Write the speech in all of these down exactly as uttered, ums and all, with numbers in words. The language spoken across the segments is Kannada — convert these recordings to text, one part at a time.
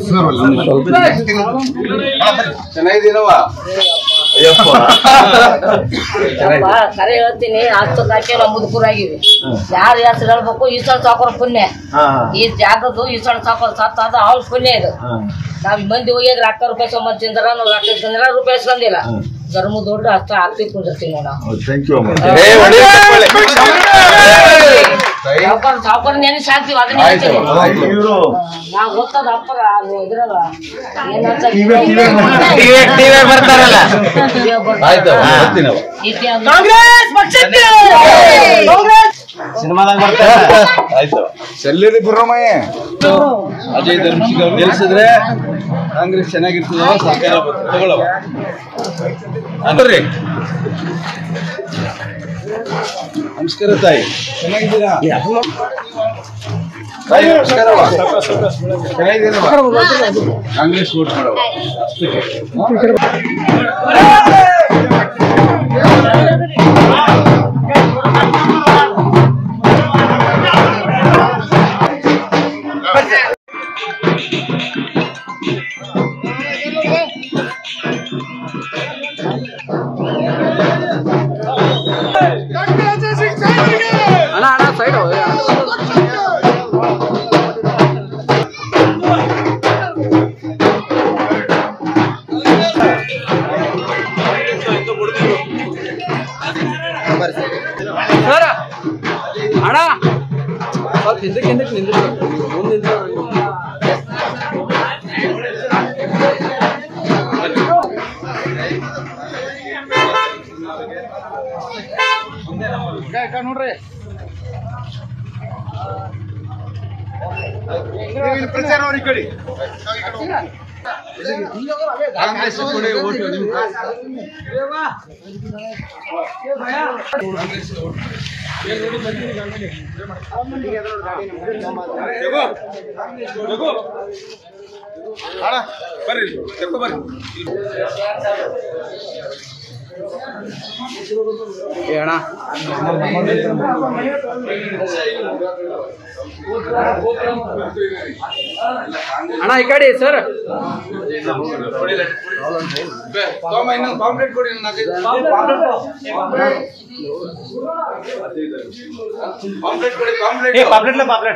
ಚೆನ್ನಾಗಿದ್ದೀನವ ಕರೆ ಹೇಳ್ತೀನಿ. ಹತ್ತು ತಾಕೆ ನಾವು ಮುದುಕರಾಗಿವಿ. ಯಾರು ಹೆಸರು ಹೇಳ್ಬೇಕು? ಈಸಳ ಸಾಕೋರ್ ಪುಣ್ಯ. ಈ ಜಾಗದ್ದು ಈಸಳ ಸಾಕೋರ್ ಸತ್ತಾದ ಅವ್ರ ಪುಣ್ಯ ಇದು. ನಾವ್ ಮಂದಿ ಹೋಗಿ ರೊಕ್ಕ ರೂಪಾಯಿ ಸಂಬಂಧ ತಿಂದ್ರ ನಾವು ರೊಕ್ಕ ಇಸ್ಕೊಂಡಿಲ್ಲ, ರೂಪಾಯಿ ಇಸ್ಕೊಂಡಿಲ್ಲ. ಧರ್ಮ ದೊಡ್ಡ ಅಷ್ಟ ಆಗ್ತಿ ಕುಂದಿರ್ತೀವಿ ನಾವು. ಸಾವುಕಾರ ನೆನೆ ಸಾಕ್ತಿವಿ. ಅದನ್ನ ಹೇಳ್ತೀವಿ ನಾವು. ಗೊತ್ತದ ಅಪ್ಪರ ಇದ್ರಲ್ಲ ಬರ್ತಾರಲ್ಲ ಸಿನಿಮಾದಾಗ ಬರ್ತಾರೆ. ಆಯ್ತು. ಸೆಲ್ಲರಿ ಬುರ್ರಮಯ್ಯ ಅಜಯ್ ಧರ್ಮಸಿಂಗ್ ಅವ್ರು ಗೆಲ್ಸಿದ್ರೆ ಕಾಂಗ್ರೆಸ್ ಚೆನ್ನಾಗಿರ್ತದವ, ಸರ್ಕಾರ ತಗೊಳವ. ಬರ್ರಿ. ನಮಸ್ಕಾರ ತಾಯಿ, ಚೆನ್ನಾಗಿದ್ದೀರಾ? ತಾಯಿ ನಮಸ್ಕಾರವ. ಚೆನ್ನಾಗಿದ್ದೀರವ? ಕಾಂಗ್ರೆಸ್ ವೋಟ್ ಮಾಡವ. ಅಣ್ಣ ಅಣ್ಣ ಸೈಡ್ ಸರ್ ಅಣ್ಣ ಸ್ವಲ್ಪ ಹಿಂದಕ್ಕೆ ಹಿಂದಕ್ಕೆ ನಿಂದ ಮುಂದೆ ನೋಡ್ರಿ. ಪ್ರಚಾರ ಅವ್ರ ಕಡೆ ಕಾಂಗ್ರೆಸ್ ಕೊಡಿ ಓಟು. ಬರ್ರಿ ಬರ್ರಿ. ಅಣ್ಣ ಅಣ್ಣ ಈ ಕಡೆ ಸರ್ ಪಾಂಪ್ಲೆಟ್ ಕೊಡಿ. ಪಾಂಪ್ಲೆಟ್ ಕೊಡಿ. ಪಾಂಪ್ಲೆಟ್ ಪಾಂಪ್ಲೆಟ್ ಪಾಂಪ್ಲೆಟ್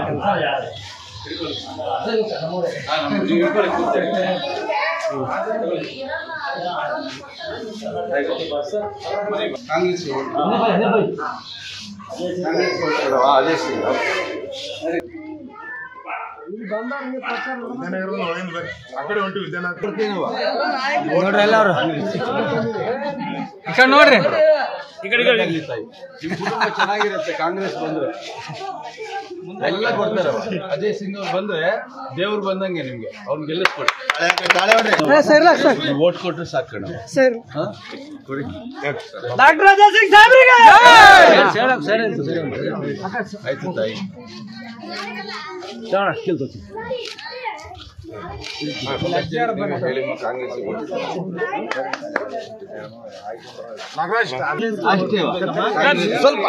ಕಾಂಗ್ರೆಸ್ ಅದೇ ನೋಡ್ರಿ ಎಲ್ಲ ಅವರು ಈ ಕಡೆ ನೋಡ್ರಿ. ಈ ಕಡೆ ನಿಮ್ ಕುಟುಂಬ ಚೆನ್ನಾಗಿರುತ್ತೆ. ಕಾಂಗ್ರೆಸ್ ಬಂದ್ರೆ ಎಲ್ಲ ಕೊಡ್ತಾರವ. ಅಜಯ್ ಸಿಂಗ್ ಅವ್ರು ಬಂದ್ರೆ ದೇವ್ರು ಬಂದಂಗೆ ನಿಮ್ಗೆ. ಅವ್ರನ್ನ ಗೆಲ್ಲಿಸ್ಕೊಡಿ. ಓಟ್ ಕೊಟ್ರೆ ಸಾಕಣ ಸರ್. ಕೊಡಿ. ಡಾಕ್ಟರ್ ಅಜಯ್ ಸಿಂಗ್ ಸಾಹೇಬ್ರಿಗೆ ಆಯ್ತು ತಾಯಿ. ಹೇಳಿ ಕಾಂಗ್ರೆಸ್ ಸ್ವಲ್ಪ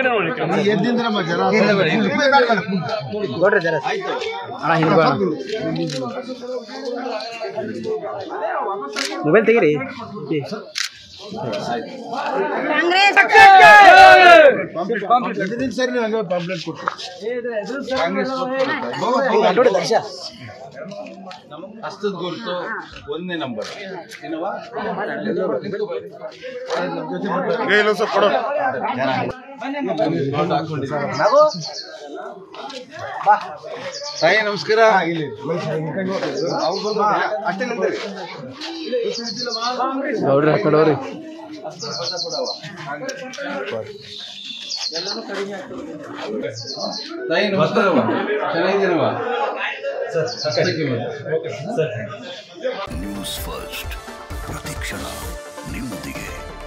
ಮೊಬೈಲ್ ತೆಗೀರಿ. ಸರಿ ನೀವು ಪಾಂಪ್ಲೆಟ್ ಕೊಟ್ಟು ಕಾಂಗ್ರೆಸ್ ಹಸ್ತದ ಗುರುತು ಒಂದನೇ ನಂಬರ್ ಏನವಾ ತಾಯಿ ನಮಸ್ಕಾರ. ನೋಡ್ರಿ ಆ ಕಡೆ ಅವ್ರಿ. ತಾಯಿ ನಮಸ್ಕಾರವ. ಚೆನ್ನಾಗಿದ್ದೀನವ? ನ್ಯೂಸ್ ಫಸ್ಟ್ ಪ್ರತಿಕ್ಷಣ ನಿಮ್ಮೊಂದಿಗೆ.